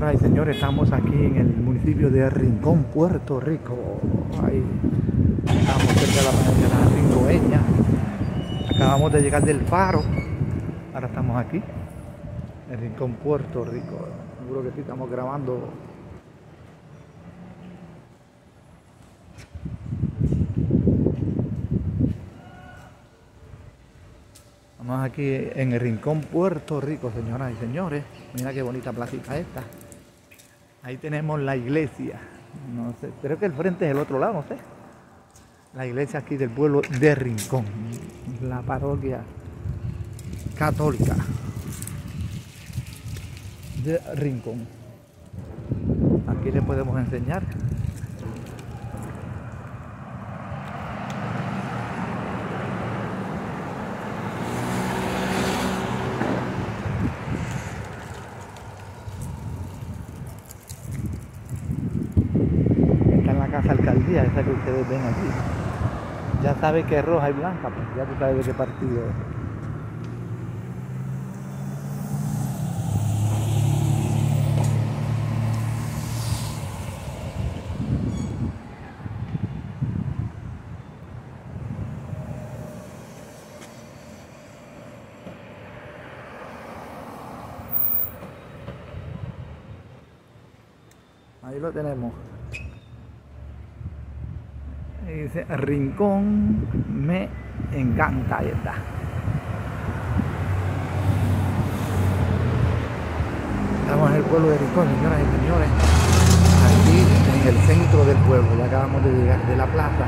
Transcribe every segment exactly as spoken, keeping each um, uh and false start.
Señoras y señores, estamos aquí en el municipio de Rincón, Puerto Rico. Ahí estamos cerca de la playa de la Rincoeña. Acabamos de llegar del Faro. Ahora estamos aquí en Rincón, Puerto Rico. Seguro que sí estamos grabando. Estamos aquí en el Rincón, Puerto Rico, señoras y señores. Mira qué bonita placita esta. Ahí tenemos la iglesia. No sé, creo que el frente es el otro lado, no sé. La iglesia aquí del pueblo de Rincón. La parroquia católica de Rincón. Aquí les podemos enseñar. Casa alcaldía, esa que ustedes ven aquí. Ya sabe que es roja y blanca, pues ya tú sabes de qué partido es. Ahí lo tenemos. Dice Rincón me encanta. Ahí está. Estamos en el pueblo de Rincón, señoras y señores. Aquí en el centro del pueblo. Ya acabamos de llegar de la plaza.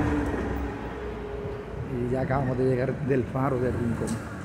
Y ya acabamos de llegar del Faro de Rincón.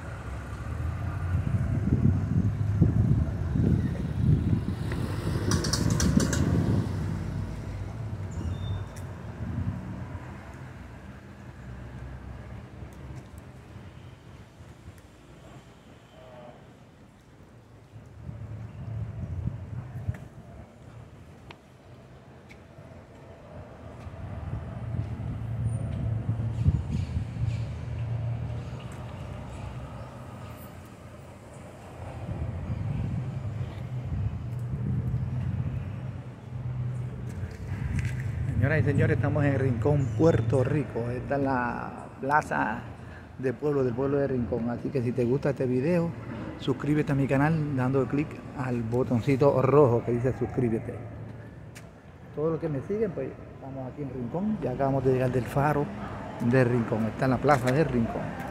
Señoras y señores, estamos en Rincón, Puerto Rico. Esta es la plaza del pueblo, del pueblo de Rincón. Así que si te gusta este video, suscríbete a mi canal dando clic al botoncito rojo que dice suscríbete. Todos los que me siguen, pues estamos aquí en Rincón. Ya acabamos de llegar del Faro de Rincón. Está en la plaza de Rincón.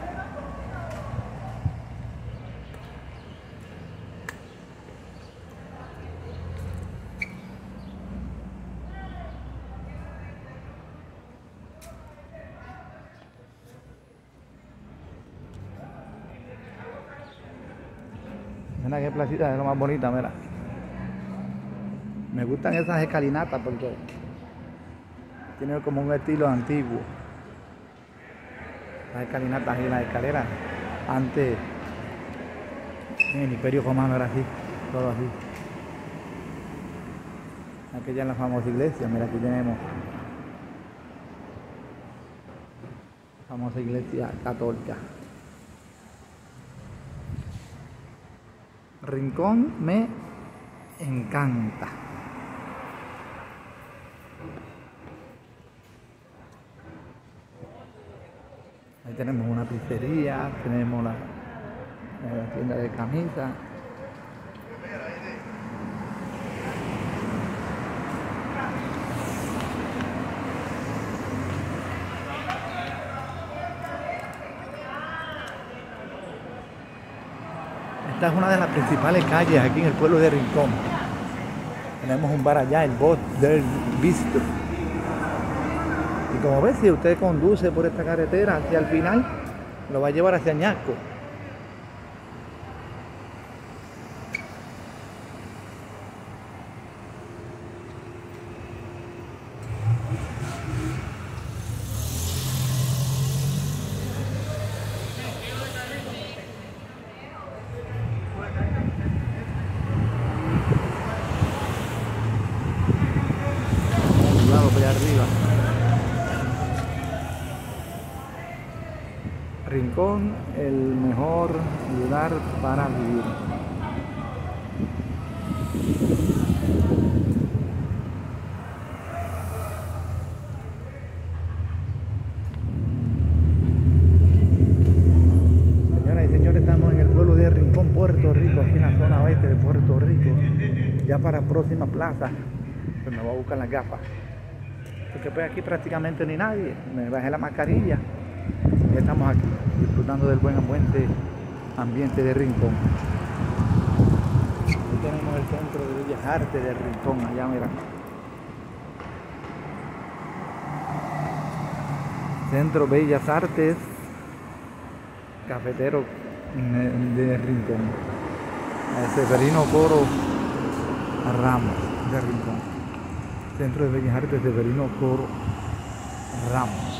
Mira qué placita, es lo más bonita, mira. Me gustan esas escalinatas porque tiene como un estilo antiguo. Las escalinatas y las escaleras. Antes, en el Imperio Romano era así, todo así. Aquella es la famosa iglesia, mira, aquí tenemos la famosa iglesia católica. Rincón me encanta. Ahí tenemos una pizzería, tenemos la, la tienda de camisas. Esta es una de las principales calles aquí en el pueblo de Rincón. Tenemos un bar allá, el Border Bistro. Y como ves, si usted conduce por esta carretera hacia el final, lo va a llevar hacia Añasco. Por allá arriba. Rincón, el mejor lugar para vivir. Señoras y señores, estamos en el pueblo de Rincón, Puerto Rico, aquí en la zona oeste de Puerto Rico. Ya para próxima plaza, pues me voy a buscar las gafas. Porque pues aquí prácticamente ni nadie. Me bajé la mascarilla y estamos aquí, disfrutando del buen ambiente, ambiente de Rincón. Aquí tenemos el centro de Bellas Artes de Rincón, allá mira. Centro Bellas Artes, cafetero de Rincón. El Severino Coro Ramos de Rincón. Centro de Bellas Artes Severino Coro Ramos.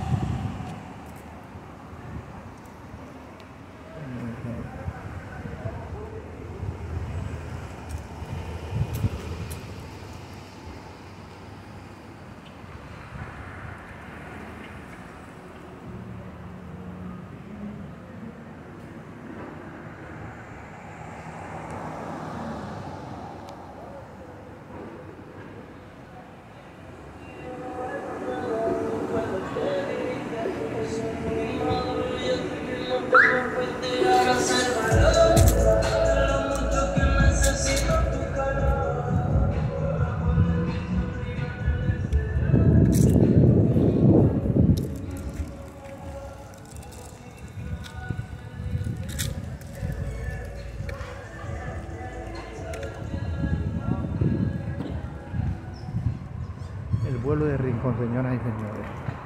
El pueblo de Rincón, señoras y señores.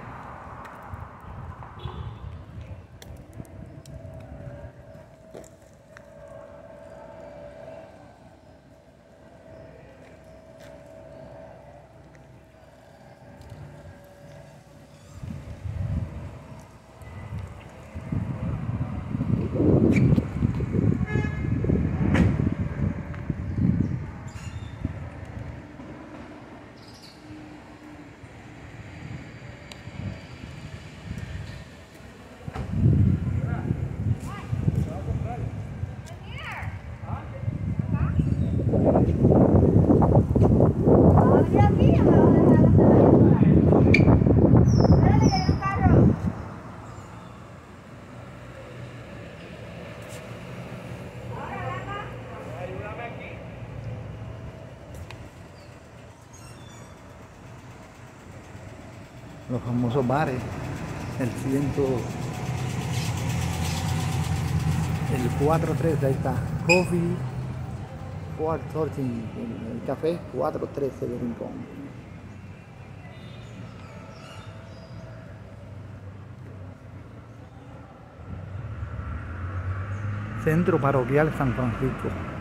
Los famosos bares, el ciento, el cuatro trece, ahí está, Coffee cuatro trece, el, el café cuatro trece de Rincón. Centro Parroquial San Francisco.